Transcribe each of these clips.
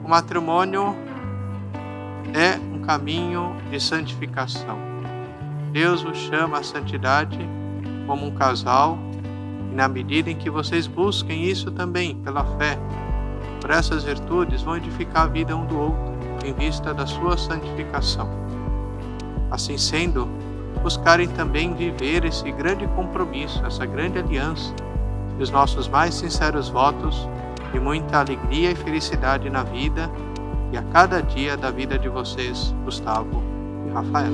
O matrimônio é um caminho de santificação. Deus os chama à santidade como um casal, e na medida em que vocês busquem isso também pela fé, por essas virtudes, vão edificar a vida um do outro em vista da sua santificação. Assim sendo, buscarem também viver esse grande compromisso, essa grande aliança, e os nossos mais sinceros votos de muita alegria e felicidade na vida e a cada dia da vida de vocês, Gustavo e Rafael.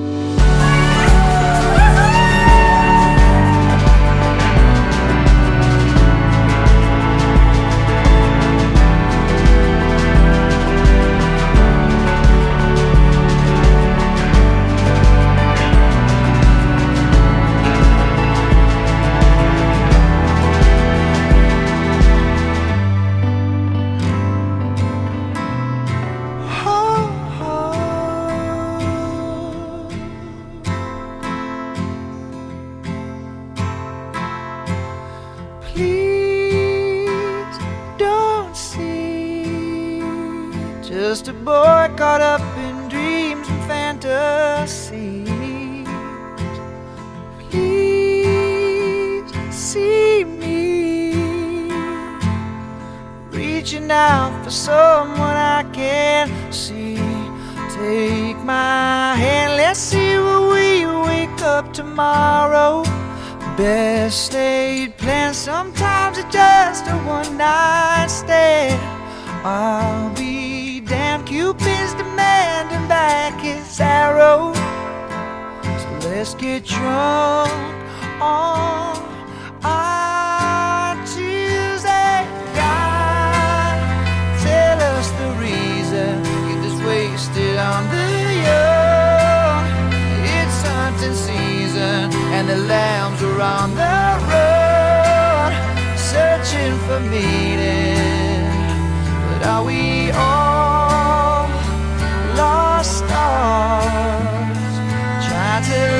Please don't see just a boy caught up in dreams and fantasies. Please see me reaching out for someone I can't see. Take my hand, let's see where we wake up tomorrow. Best laid plans, sometimes it's just a one-night stand. I'll be damned, Cupid's demanding back his arrow. So let's get drunk on our Tuesday. God, tell us the reason, get this wasted on the young. It's hunting season and the lambs are on the road, searching for meaning. But are we all lost stars, trying to